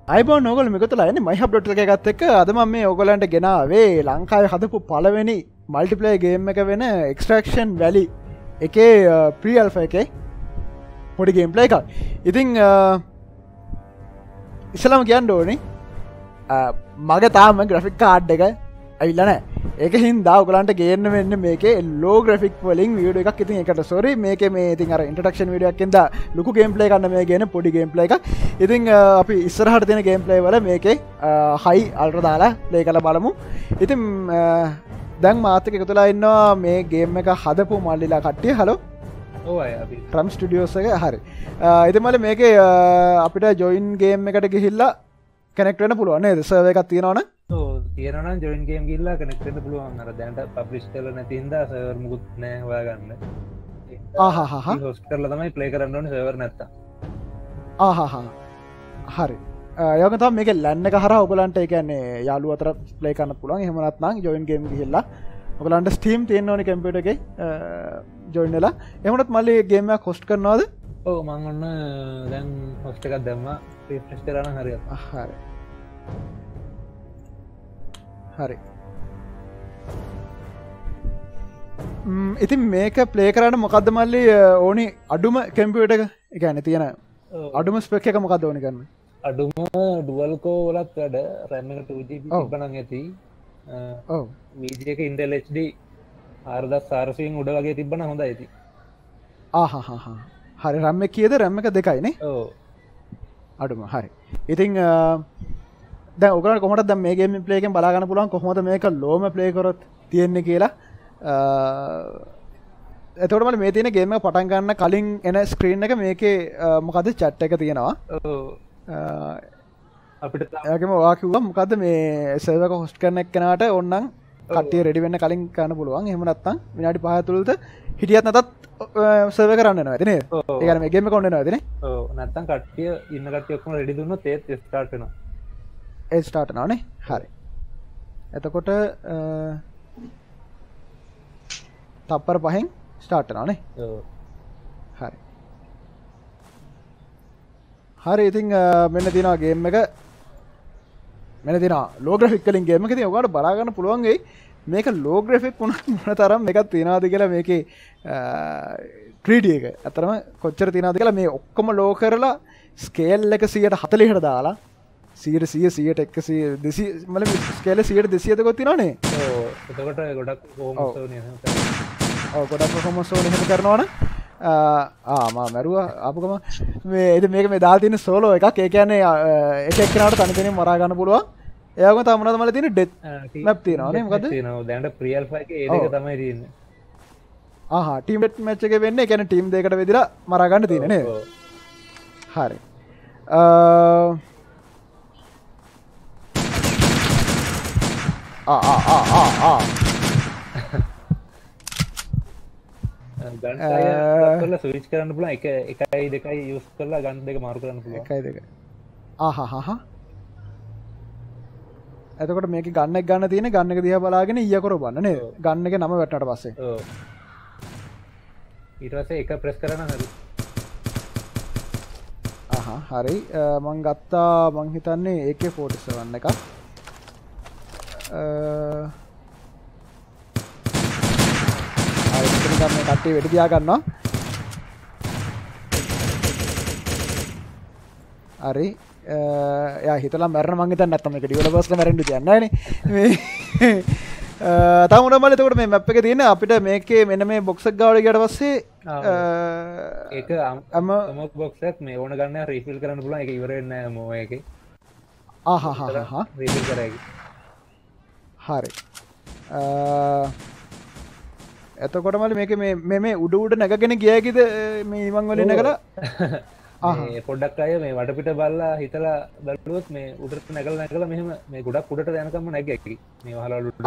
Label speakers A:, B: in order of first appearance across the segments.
A: අයිබෝන් ඔයගොල්ලෝ මේකතලා ඉන්නේ myHub.lk එකත් එක්ක අද මම මේ ඔයගොල්ලන්ට ගෙනාවේ ලංකාවේ හදපු පළවෙනි මල්ටිප්ලේයර් ගේම් එක වෙන Extraction Valley එකේ ප්‍රී අල්ෆා එකේ පොඩි ගේම් ප්ලේ එකක්. ඉතින් ඉස්සලම කියන්න ඕනේ මගේ තාම ග්‍රැෆික් කාඩ් එක ඇවිල්ලා නැහැ. ඒක හින්දා ඔයගලන්ට ගේන්න වෙන්නේ මේකේ ලෝ ග්‍රැෆික් වලින් වීඩියෝ එකක්. ඉතින් ඒකට සෝරි මේකේ මේ ඉතින් අර ඉන්ට්‍රොඩක්ෂන් වීඩියෝ එකක් ඉඳලා ලොකු ගේම් ප්ලේ ගන්න මේ ගේන පොඩි ගේම් ප්ලේ එකක්. ඉතින් අපි ඉස්සරහට දෙන ගේම් ප්ලේ වල මේකේ හයි අල්ට්‍රා දාලා ප්ලේ කරලා බලමු. ඉතින් දැන් මාත් එක්ක එකතුලා ඉන්නවා මේ ගේම් එක හදපු මල්ලිලා කට්ටිය. හලෝ.
B: ඔව් අය අපි
A: ට්‍රම් ස්ටුඩියෝස් එක හරි. ඉතින් මල්ලි මේකේ අපිට ජොයින් ගේම් එකට ගිහිල්ලා කනෙක්ට් වෙන්න පුළුවන් නේද? සර්වර් එකක් තියෙනවනේ.
B: තියෙනවනම් ජොයින් ගේම් ගිහිල්ලා කනෙක්ට් වෙන්න පුළුවන්. අර දැනට පබ්ලිෂ් කරලා නැති හින්දා සර්වර් මුකුත් නැහැ හොයාගන්න. හොස්ට් කරලා තමයි ප්ලේ කරන්න ඕනේ සර්වර් නැත්තම්.
A: හරි. යෝගන් තමයි මේකේ LAN එක හරහා ඔයගලන්ට ඒ කියන්නේ යාළුවෝ අතර ප්ලේ කරන්න පුළුවන්. එහෙම නැත්නම් ජොයින් ගේම් ගිහිල්ලා ඔයගලන්ට Steam තියෙන්න ඕනේ කම්පියුටර් එකේ ජොයින් වෙලා. එහෙමනත් මල්ලි ගේම් එකක් හොස්ට් කරනවද?
B: ඔව් මම ඔන්න දැන් හොස්ට් එකක් දැම්මා. රිෆ්‍රෙෂ් කරා නම් හරියට.
A: හරි. හරි. ඉතින් මේක ප්ලේ කරන්න මොකක්ද මල්ලි ඕනි අඩුම කම්පියුටර් එක? ඒ කියන්නේ තියෙන අඩුම ස්පෙක් එක මොකක්ද ඕනි කරන්නේ?
B: අඩුම ඩුවල් කෝ වලත් වැඩ RAM එක 2GB තිබ්බනම් ඇති.
A: ඔව්.
B: VGA එක Intel HD 4400 උඩ වගේ තිබ්බනම් හොඳයි ඉතින්.
A: හරි. RAM එක කීයද? RAM එක 2යි නේ?
B: ඔව්.
A: අඩුම. හරි. ඉතින් දැන් ඔයගොල්ලෝ කොහොමද දැන් මේ ගේම් ප්ලේ එකෙන් බලා ගන්න පුළුවන් කොහොමද මේක ලෝම ප්ලේ කරොත් තියෙන්නේ කියලා. එතකොට මම මේ තියෙන ගේම් එක පටන් ගන්න කලින් එන ස්ක්‍රීන් එක මේකේ මොකද chat එක තියෙනවා. අපිට එයාගෙම ඔයා කිව්වා මොකද්ද මේ සර්වර් එක හොස්ට් කරන එක්කනට ඕනනම් කට්ටිය රෙඩි වෙන්න කලින් කරන්න පුළුවන්. එහෙම නැත්නම් විනාඩි 5 ඇතුළත හිටියත් නැතත් සර්වර් කරන්න වෙනවා ඇති නේද? ඒ කියන්නේ මේ ගේම් එක ඔන් වෙනවා ඇති නේ?
B: ඔව් නැත්නම් කට්ටිය ඉන්න කට්ටිය ඔක්කොම රෙඩි දුන්නොත් ඒත් ස්ටාර්ට් වෙනවා. ඒ
A: ස්ටාර්ට් වෙනවා නේ? හරි. එතකොට තප්පර 5න් ස්ටාර්ට් වෙනවා නේ?
B: ඔව්.
A: හරි. හරි ඉතින් මෙන්න තියෙනවා ගේම් එක. මෙන්න තියෙනවා ලෝ ග්‍රැෆික් වලින් ගේම් එක. ඉතින් ඔයාලට බලා ගන්න පුළුවන් වෙයි මේක ලෝ ග්‍රැෆික් මොන තරම් එකක් තියනවාද කියලා මේකේ 3D එක. අතරම කොච්චර තියනවාද කියලා මේ ඔක්කොම ලෝ කරලා ස්කේල් එක 140ට දාලා 100 100 100 200 මල ස්කේල් 100 200 දක්වා තියනවනේ.
B: ඔව්. එතකොට ගොඩක් කොහොමද ඕනේ එහෙම.
A: ඔව් ගොඩක් කොහොමද ඕනේ එහෙම කරනවනේ. මම මරුවා ආපුගම මේ ඉතින් මේක මේ දාලා තියෙන සෝලෝ එකක්. ඒ කියන්නේ එක එක්කෙනාට තනි තනියෙන් මරා ගන්න පුළුවන්. ඒ වගේම තව මොනවද මල තියෙන්නේ ඩෙත් මැප් තියෙනවා නේ මොකද?
B: තියෙනවා. දැනට ප්‍රී අල්ෆා එකේ ඒ දෙක තමයි තියෙන්නේ.
A: ටීම් ඩෙත් මැච් එකේ වෙන්නේ. ඒ කියන්නේ ටීම් දෙකකට බෙදලා මරා ගන්න තියෙන්නේ නේද? හරි.
B: ගන් කරලා ස්විච් කරන්න පුළුවන්. 1යි 2යි යූස් කරලා ගන් දෙක මාරු කරන්න පුළුවන්.
A: 1යි 2යි. එතකොට මේකේ ගන්න එක ගන්න තියෙන ගන්න එක දිහා බලාගෙන ඊය කරවන්න නේද? ගන්න එක නම වැටුණාට පස්සේ.
B: ඔව්. ඊට පස්සේ එක ප්‍රෙස් කරා නම් හරි.
A: හරි. මං ගත්තා මං හිතන්නේ AK47 එකක්. මේ කට්ටිය වෙඩි තියා ගන්නවා. හරි. එයා හිතලා මැරෙන මං හිතන්නේ නැත්තම් මේක ඩිවෙලොපර්ස්ලා මැරෙන්න දෙයක් නැහැ නේ. මේ තව මොනවා මල එතකොට මේ මැප් එකේ තියෙන අපිට මේකේ මෙන්න මේ බොක්ස් එක ගාවට ගියට පස්සේ
B: ඒක අමොක් බොක්ස් එකක් මේ ඕන ගන්න රීෆිල් කරන්න පුළුවන්. ඒක ඉවර වෙන්නේ නැහැ මො එකේ. රීෆිල් කරයි.
A: හරි. එතකොට මල මේක මේ උඩ නැගගෙන ගියාකිද මේ ඉවන් වලින් නැගලා
B: පොඩ්ඩක් අය මේ වටපිට බලලා හිතලා බලුවොත් මේ උඩට නැගලා මෙහෙම මේ ගොඩක් උඩට යනකම්ම නැග්ගැකි මේ වහලා උඩට.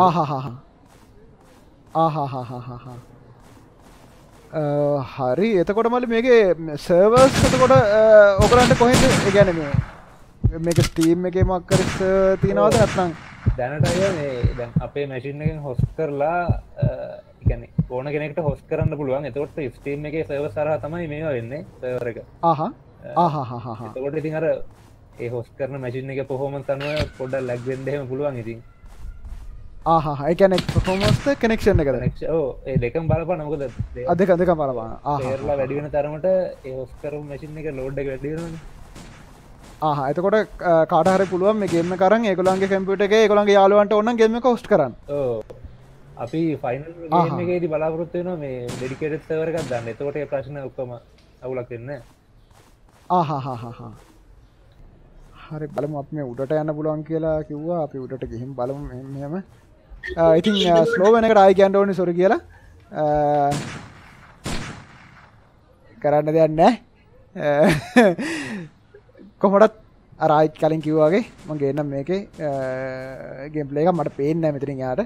A: හරි. එතකොට මල මේකේ සර්වර්ස් එතකොට ඔයගලන්ට කොහෙන්ද ඒ කියන්නේ මේක ස්ටීම් එකේ මොකක් හරි තියනවද නැත්නම්
B: දැනට අය මේ දැන් අපේ මැෂින් එකෙන් හොස්ට් කරලා කියන්නේ ඕන කෙනෙක්ට හොස්ට් කරන්න පුළුවන්. එතකොට ස්ටීම් එකේ සර්වර් හරහා තමයි මේවා වෙන්නේ සර්වර් එක. එතකොට ඉතින් අර ඒ හොස් කරන මැසින් එක පොහොමන්ස් අනුව පොඩ්ඩක් ලැග් වෙන්න එහෙම පුළුවන් ඉතින්
A: ඒ කියන්නේ performance connection එකද
B: ඒ දෙකම බලපන්න මොකද
A: දෙක බලපන්න
B: පේරලා වැඩි වෙන තරමට ඒ හොස් කරපු මැෂින් එක ලෝඩ් එක වැඩි වෙනවනේ
A: එතකොට කාට හරි පුළුවන් මේ ගේම් එක අරන් ඒගොල්ලන්ගේ කම්පියුටර් එකේ ඒගොල්ලන්ගේ යාළුවන්ට ඕන නම් ගේම් එක හොස්ට් කරන්න
B: අපි ෆයිනල් ගේම් එකේදී බලාපොරොත්තු වෙනවා මේ ඩෙඩිකේටඩ් සර්වර් එකක් දාන්න. එතකොට ඒ ප්‍රශ්න ඔක්කොම අවුලක් වෙන්නේ
A: නැහැ. හරි බලමු අපි මේ උඩට යන්න පුළුවන් කියලා කිව්වා. අපි උඩට ගිහින් බලමු මෙහෙම. ඉතින් ස්ලෝ වෙන එකට ආයි කියන්න ඕනේ සෝරි කියලා. කරන්න දෙයක් නැහැ. කොහොමදත් අර ආයි කලින් කිව්වා වගේ මම ගේන්නම් මේකේ ගේම් ප්ලේ එක මට පේන්නේ නැහැ මෙතනින් යාට.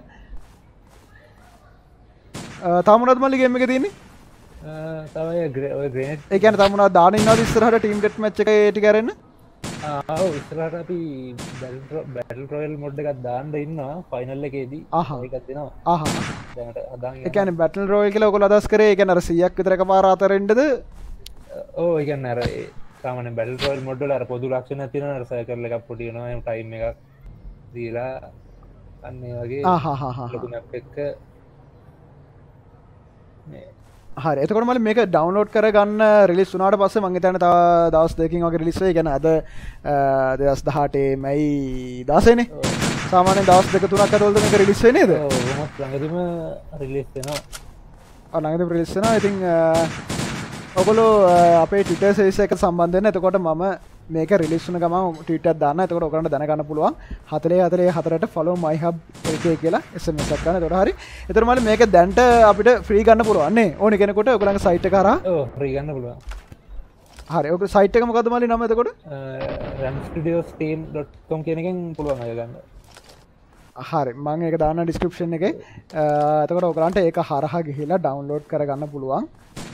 A: තාමුණත් මල්ලි ගේම් එකේ තියෙන්නේ
B: තමයි ඔය ග්‍රේනේඩ්
A: ඒ කියන්නේ තාමුණා දාන ඉන්නවද ඉස්සරහට ටීම් ඩෙත් මැච් එකේ ටික කරන්න
B: ඔව් ඉස්සරහට අපි බැටල් රොයල් මොඩ් එකක් දාන්න ඉන්නවා ෆයිනල් එකේදී ඒකක් දෙනවා දැනට හදාගෙන
A: ඒ කියන්නේ බැටල් රොයල් කියලා ඔයගොල්ලෝ අදහස් කරේ ඒ කියන්නේ අර 100ක් විතර එකපාර අතරින්දද
B: ඔව් ඒ කියන්නේ අර සාමාන්‍ය බැටල් රොයල් මොඩ් වල අර පොදු ලක්ෂණයක් තියෙනවා අර සර්කල් එකක් පොඩි වෙනවා එහෙම ටයිම් එකක් දීලා අන්න ඒ වගේ ලොකු මැප් එක
A: හරි එතකොට මම මේක ඩවුන්ලෝඩ් කරගන්න රිලීස් වුණාට පස්සේ මම හිතන්නේ තව දවස් දෙකකින් වගේ රිලීස් වෙයි. ඒ කියන්නේ අද 2018 මැයි 16 නේ. සාමාන්‍යයෙන් දවස් දෙක තුනක් ඇතුළත මේක රිලීස් වෙන්නේ නේද?
B: ඔව් මොකක් ළඟදිම රිලීස් වෙනවා.
A: ළඟදිම රිලීස් වෙනවා. ඉතින් ඔයගොල්ලෝ අපේ Twitter service එකට සම්බන්ධ වෙන්න. එතකොට මම මේක රිලීස් වුණ ගමන් ට්වීට් එකක් දාන්න. එතකොට ඔයගොල්ලන්ට දැනගන්න පුළුවන් 444ට follow myHub.lk කියලා SMS එකක් ගන්න. එතකොට හරි. එතකොට මම මේක දැන්ට අපිට ෆ්‍රී ගන්න පුළුවන් නේ. ඕනේ කෙනෙකුට ඔයගොල්ලන්ගේ site එක හරහා.
B: ඔව් ෆ්‍රී ගන්න පුළුවන්.
A: හරි. ඔයගොල්ලෝ site එක මොකද්ද මල්ලි නම එතකොට?
B: runstudiossteam.com කියන එකෙන් පුළුවන් අය ගන්න.
A: හරි. මම ඒක දාන්න description එකේ. එතකොට ඔයගොල්ලන්ට ඒක හරහා ගිහිලා download කරගන්න පුළුවන්.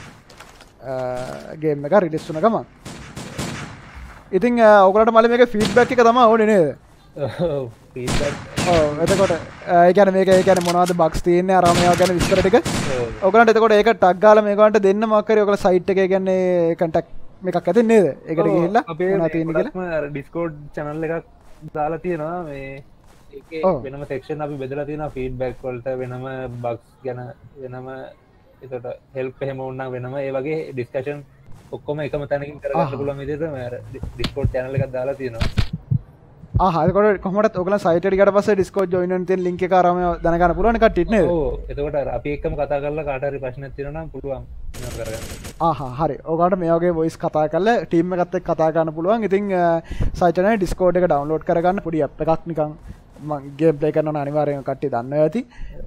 A: ගේම් එක රිලීස් වුණ ගමන්. ඉතින් ඔයගොල්ලන්ට මල්ලි මේකේ ෆීඩ්බැක් එක තමයි ඕනේ නේද?
B: ඔව් ෆීඩ්බැක්.
A: ඔව් එතකොට ඒ කියන්නේ මේක ඒ කියන්නේ මොනවද බග්ස් තියෙන්නේ අර මේවා ගැන විස්තර ටික. ඔයගොල්ලන්ට එතකොට ඒක ටග් ගාලා මේකවන්ට දෙන්න මොකක් හරි ඔයගොල්ලෝ සයිට් එකේ කියන්නේ කන්ටැක්ට් එකක් ඇතින් නේද? ඒකට ගිහිල්ලා මොනවද තියෙන්නේ කියලා.
B: අර Discord channel එකක් දාලා තියෙනවා මේ ඒකේ වෙනම section අපි බෙදලා තියෙනවා ෆීඩ්බැක් වලට වෙනම බග්ස් ගැන වෙනම එතකොට හෙල්ප් එහෙම වුණා වෙනම ඒ වගේ ඩිස්කෂන් ඔක්කොම එකම තැනකින් කරගන්න පුළුවන් විදිහට මම අර Discord channel එකක් දාලා තියෙනවා.
A: එතකොට කොහොමදත් ඔයගොල්ලෝ සයිට් එකට ගියාට පස්සේ Discord join වෙන්න තියෙන link එක අරම දැනගන්න පුළුවන් කට්ටියට නේද?
B: ඔව් එතකොට අර අපි එක්කම කතා කරලා කාට හරි ප්‍රශ්නයක් තියෙනවා නම් පුළුවන් වෙනම කරගන්න.
A: හරි. ඔයගොල්ලන්ට මේ වගේ voice කතා කරලා ටීම් එකත් එක්ක කතා කරන්න පුළුවන්. ඉතින් සයිට් එකේ Discord එක download කරගන්න පොඩි app එකක් නිකන් මම game play කරනවා නම් අනිවාර්යෙන් කට්ටිය දන්නවා ඇති.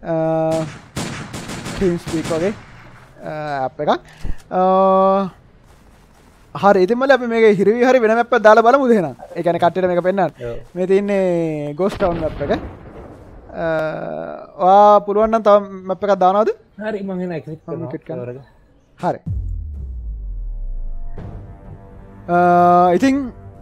A: TeamSpeak වගේ app එකක්. හරි ඉතින් මල්ලි අපි මේක හිරවි හරි වෙන මැප් එකක් දාලා බලමුද එහෙනම්? ඒ කියන්නේ කට්ටියට මේක පෙන්නන්න. මේ තියෙන්නේ Ghost Town මැප් එක. ඔයා පුළුවන් නම් තව මැප් එකක් දානවද?
B: හරි මම එන එක්සිට් කරනවා.
A: හරි. ඉතින්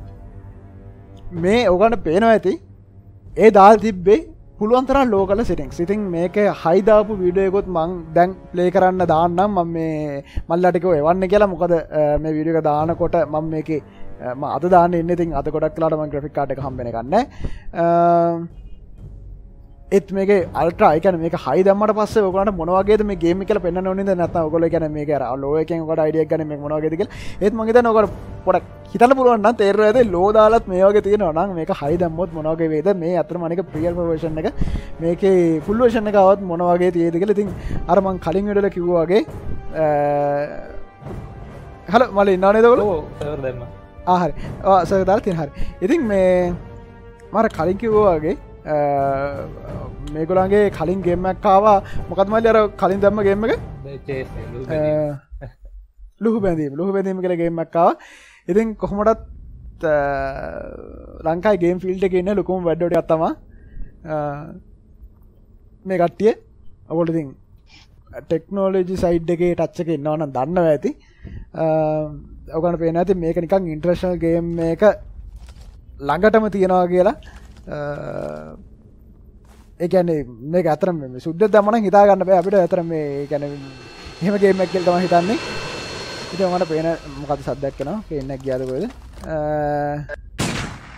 A: මේ ඔයගොල්ලන්ට පේනවා ඇති. ඒ දාලා තිබ්බේ පුළුවන් තරම් ලෝකල් සෙටින්ග්ස්. ඉතින් මේක හයි දාපු වීඩියෝ එකකුත් මම දැන් ප්ලේ කරන්න දාන්නම්. මම මේ මල්ලාට කිව්වා එවන්න කියලා. මොකද මේ වීඩියෝ එක දානකොට මම මේකේ මම අද දාන්න ඉන්නේ. ඉතින් අද ගොඩක් වෙලාවට මම ග්‍රැෆික් කාඩ් එක හම්බ වෙන එකක් නැහැ. ඒත් මේකේ අල්ට්‍රා ඒ කියන්නේ මේක හයි දැම්මට පස්සේ ඔයගොල්ලන්ට මොන වගේද මේ ගේම් එක කියලා පෙන්වන්න ඕනේ නේද? නැත්නම් ඔයගොල්ලෝ කියන්නේ මේක අර ලෝ එකෙන් ඔයගොල්ලෝ අයිඩියා එකක් ගන්න මේක මොන වගේද කියලා. ඒත් මම හිතන්නේ ඔයගොල්ලෝ පොඩක් හිතන්න පුළුවන් නම් තේරෙනවා ඇති ලෝ දාලත් මේ වගේ තියෙනවා නම් මේක හයි දැම්මොත් මොන වගේ වේද? මේ අතරම අනික ප්‍රියල් version එක මේකේ full version එක આવත් මොන වගේ තියෙද කියලා. ඉතින් අර මම කලින් වීඩියෝ වල කිව්වා වගේ හලෝ මල්ලි ඉන්නව නේද ඔයගොල්ලෝ?
B: ඔව් සර්වර් දැම්මා.
A: හරි. සර්වර් දාලා තියෙන හරි. ඉතින් මේ මම කලින් කිව්වා වගේ මේගොල්ලන්ගේ කලින් ගේම් එකක් ආවා. මොකක්ද මල්ලි අර කලින් දැම්ම ගේම් එක? ලුහු බැඳීම කියලා ගේම් එකක් ආවා. ඉතින් කොහොමදත් ලංකාවේ ගේම් ෆීල්ඩ් එකේ ඉන්න ලොකුම වැඩ ටිකක් තමයි මේ කට්ටිය. ඔයගොල්ලෝ ඉතින් ටෙක්නොලොජි සයිඩ් එකේ ටච් එකේ ඉන්නවා නම් දන්නවා ඇති. ඔයගොල්ලන්ට පේනවා ඇති මේක නිකන් ඉන්ටර්නැෂනල් ගේම් එක ළඟටම තියනවා කියලා. ඒ කියන්නේ මේක අතරම මේ සුද්ධ දැම්ම නම් හිතා ගන්න බෑ අපිට. අතර මේ ඒ කියන්නේ එහෙම ගේම් එකක් කියලා තමයි හිතන්නේ. ඉතින් මට පේන මොකද සද්දයක් එනවා. පේන්නක් ගියාද කොහෙද?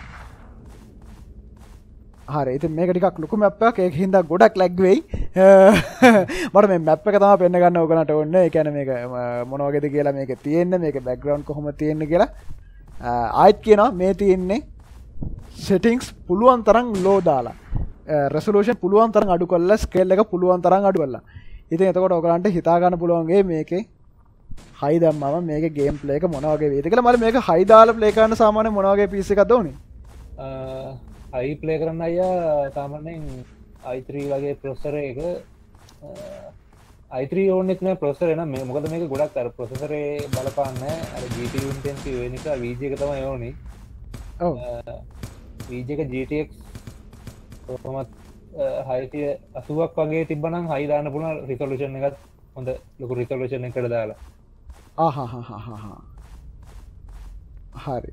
A: හරි ඉතින් මේක ටිකක් ලොකු මැප් එකක් ඒක හින්දා ගොඩක් ලැග් වෙයි මට මේ මැප් එක තමයි පෙන්න ගන්න ඕගලන්ට ඕනේ ඒ කියන්නේ මේක මොන වගේද කියලා මේක තියෙන්නේ මේක බෑග්ග්‍රවුන්ඩ් කොහොමද තියෙන්නේ කියලා ආයිත් කියනවා මේ තියෙන්නේ settings පුළුවන් තරම් low දාලා resolution පුළුවන් තරම් අඩු කරලා scale එක පුළුවන් තරම් අඩු කරලා ඉතින් එතකොට ඔයගලන්ට හිතා ගන්න පුළුවන් මේකේ high දැම්මම මේකේ game play එක මොන වගේ වේද කියලා මම මේක high දාලා play කරන්න සාමාන්‍ය මොන වගේ PC එකක්ද ඕනේ
B: high play කරන්න අයියා සාමාන්‍යයෙන් i3 වගේ processor එක i3 ඕනෙත් නෑ processor එක නම් මොකද මේක ගොඩක් අර processor එකේ බලපාන්නේ අර GPU intensive වෙන නිසා VG එක තමයි ඕනේ
A: ඔව්
B: VG එක GTX කොහොමත් 680ක් වගේ තිබ්බනම් high දාන්න පුළුවන් resolution එකත් හොඳ ලොකු resolution එකකට දාලා හරි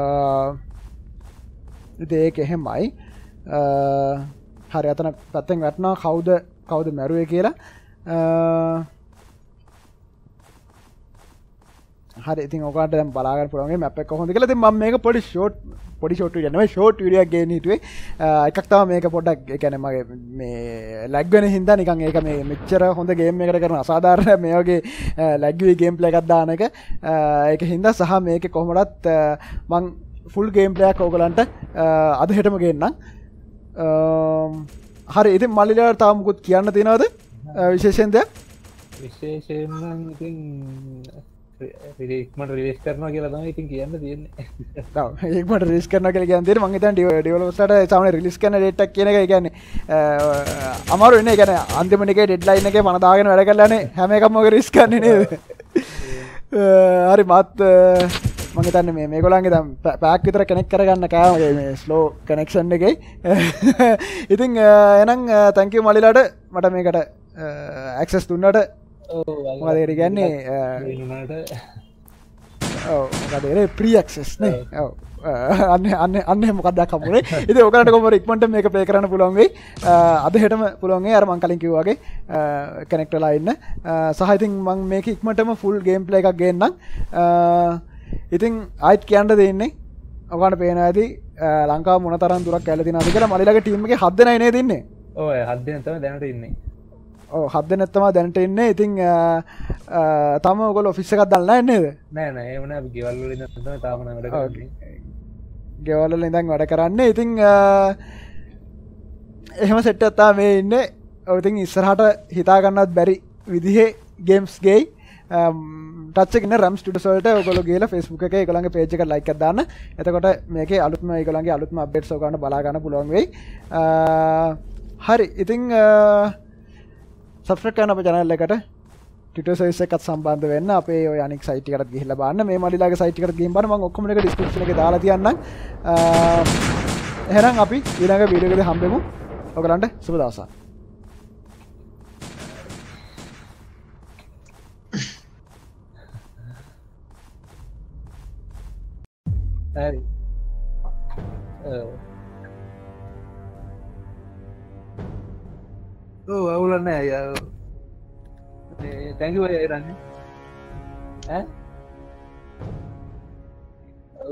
B: ඉතින් ඒක එහෙමයි හරි අතන පැත්තෙන් වැටෙනවා කවුද මැරුවේ කියලා හරි ඉතින් ඔයාලට දැන් බලා ගන්න පුළුවන් මේ මැප් එක කොහොමද කියලා. ඉතින් මම මේක පොඩි ෂෝට් වීඩියෝ නෙමෙයි ෂෝට් වීඩියෝ එකක් ගේන්න හිතුවේ. එකක් තමයි මේක පොඩ්ඩක් ඒ කියන්නේ මගේ මේ ලැග් වෙන හින්දා නිකන් ඒක මේ මෙච්චර හොඳ ගේම් එකකට කරන අසාධාරණ මේ වගේ ලැග් වී ගේම් ප්ලේ එකක් දාන එක ඒක හින්දා සහ මේකේ කොහොමදත් මං ෆුල් ගේම් ප්ලේ එකක් ඔයගලන්ට අද හෙටම ගේන්නම්. හරි ඉතින් මල්ලිලා තාම මොකුත් කියන්න තියෙනවද විශේෂයෙන් දෙයක්? විශේෂයෙන් නම් ඉතින් ඉක්මනට රිලීස් කරනවා කියලා තමයි ඉතින් කියන්න තියෙන්නේ.
A: ඔව් ඉක්මනට රිලීස් කරනවා කියලා කියන්න තියෙන්නේ. මම හිතන්නේ ඩෙවලොපර්ස්ලාට සාමාන්‍ය රිලීස් කරන ඩේට් එකක් කියන එක ඒ කියන්නේ අමාරු වෙන්නේ. ඒ කියන්නේ අන්තිම එකේ ඩෙඩ්ලයින් එකේ මන දාගෙන වැඩ කරලානේ හැම එකම ඔක රිලීස් කරන්නේ නේද? හරි මාත් මම හිතන්නේ මේගොල්ලන්ගේ දැන් පැක් විතර කනෙක්ට් කරගන්න කෑම මේ ස්ලෝ කනෙක්ෂන් එකේ. ඉතින් එහෙනම් thank you මලිලාට මට මේකට access දුන්නාට. මොකද ඒ කියන්නේ ඔව් මොකද ඒ ප්‍රී ඇක්සස් නේ. ඔව් අන්න මොකක්ද කම්මුනේ. ඉතින් ඔයගලන්ට කොහොමද ඉක්මනට මේක ප්ලේ කරන්න පුළුවන් වෙයි. අද හෙටම පුළුවන් වෙයි. අර මම කලින් කිව්වා වගේ කනෙක්ට් වෙලා ඉන්න. සහ ඉතින් මම මේක ඉක්මනටම ෆුල් ගේම් ප්ලේ එකක් ගේන්නම්. ඉතින් ආයිත් කියන්න දෙන්නේ ඔයගලන්ට පේනවා ඇති ලංකාව මොන තරම් දුරක් ඇවිල්ලා තියෙනවද කියලා. මලිලගේ ටීම් එකේ 7 දෙනා නේද ඉන්නේ?
B: ඔව් 7 දෙනා තමයි දැනට ඉන්නේ.
A: ඔව් 7 දෙනෙක් තමයි දැනට ඉන්නේ. ඉතින් තාම ඔයගොල්ලෝ ඔෆිස් එකක් දාලා නැහැ නේද?
B: නෑ එහෙම නෑ අපි ගෙවල් වල ඉඳන් තමයි තාම නෑ වැඩ කරන්නේ.
A: ගෙවල් වල ඉඳන් වැඩ කරන්නේ. ඉතින් එහෙම සෙට් එකක් තමයි මේ ඉන්නේ. ඔව් ඉතින් ඉස්සරහට හිතා ගන්නවත් බැරි විදිහේ ගේම්ස් ගෙයි ටච් එකේ ඉන්න RAM ස්ටුඩියෝස් වලට ඔයගොල්ලෝ ගිහලා Facebook එකේ ඒගොල්ලන්ගේ page එකට like එකක් දාන්න. එතකොට මේකේ අලුත්ම ඒගොල්ලන්ගේ අලුත්ම updates ඔයගොල්ලන්ට බලා ගන්න පුළුවන් වෙයි. හරි ඉතින් සබස්ක්‍රයිබ් කරන්න අපේ channel එකට Twitter service එකත් සම්බන්ධ වෙන්න අපේ ඔය අනික් site එකකට ගිහිල්ලා බලන්න මේ මඩිලාගේ site එකට ගිහින් බලන්න මම ඔක්කොම එක description එකේ දාලා තියන්නම් එහෙනම් අපි ඊළඟ වීඩියෝ එකේදී හම්බෙමු ඔයගලන්ට සුබ දවසක්
B: හරි අවුල නෑ thank you රන්නේ ඈ